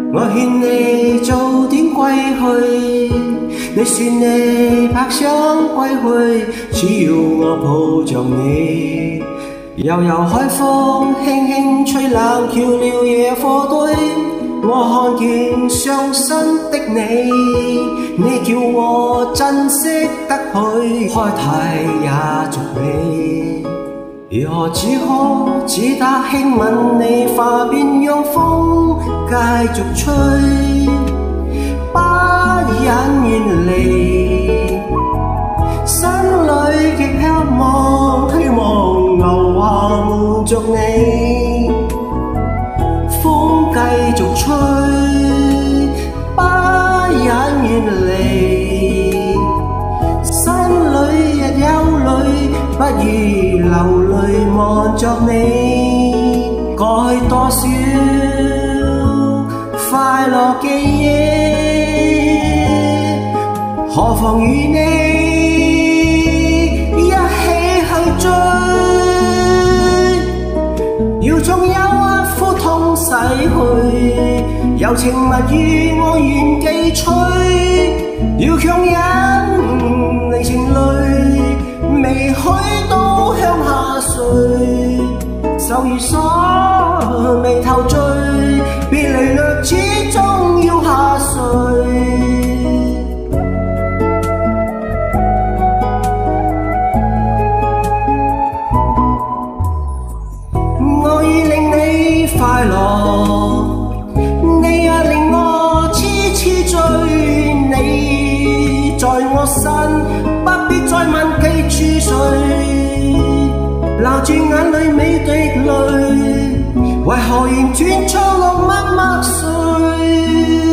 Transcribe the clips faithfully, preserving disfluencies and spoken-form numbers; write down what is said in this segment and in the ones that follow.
我勸你早點歸去，你說你拍想歸去，只要我抱着你。悠悠海風輕輕吹，冷卻了野火堆。我看見傷心的你，你叫我珍惜得去，開太也俗美。如何只可只得輕吻你化變讓風繼續吹，不忍遠離，心裏極渴望，希望留下瞞着你。風繼續吹，不忍遠離，心裏日有淚，不如流淚望着你。過去多少快樂記憶，何妨與你一起去追。要縱有一苦痛逝去，柔情蜜語我願記取。要強忍離情淚，未許都向下垂。愁如鎖，眉頭聚，別離略始終要下垂。我已令你快樂，你也令我痴痴追。你在我身，不必再問記住誰。留住眼裏美的淚，為何仍斷錯落默默睡？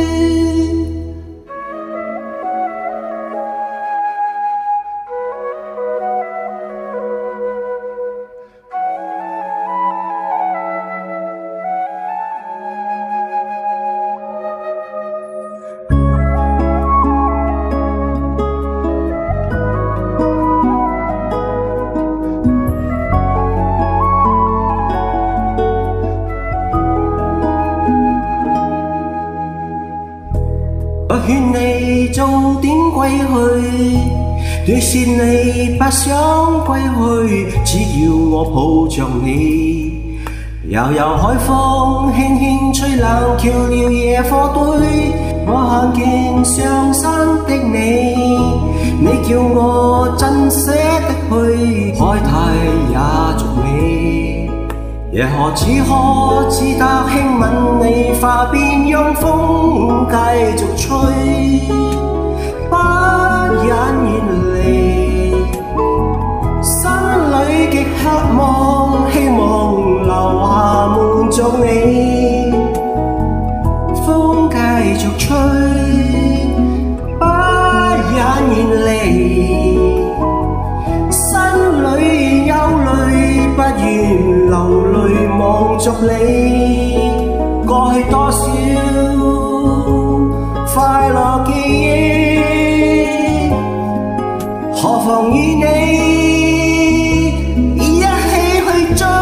我勸你早點歸去，你說你不想歸去，只要我抱着你。悠悠海風輕輕吹，冷卻了野火堆。我看見傷心的你，你叫我珍惜得去，開太也俗美。夜何只可只得輕吻你化變讓風繼續吹，不忍遠離，心裏極渴望，希望留下瞞着你。風繼續吹，不忍遠離，心裏有淚，不願流淚望着你。過去多少快樂記憶，何妨與你一起去追。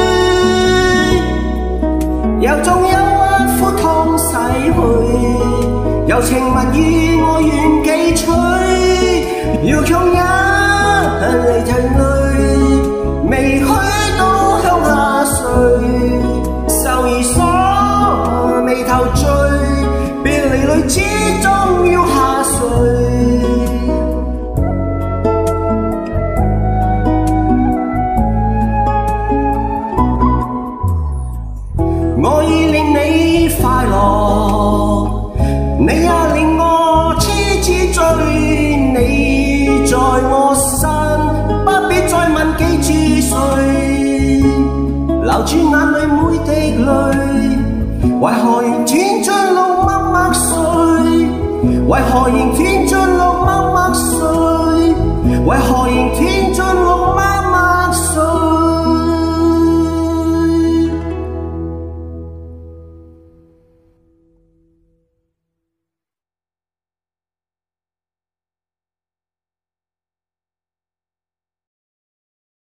又縱有一苦痛逝去，柔情蜜語我願記取。要強忍離情淚，未許都向下垂。愁如鎖，眉頭聚，別離淚始終要下垂。我已令你快樂，你也令我痴痴追。你在我身，不必再問記住誰。留住眼裏每滴淚，為何仍斷進落默默睡？為何仍斷進落默默睡？為何仍斷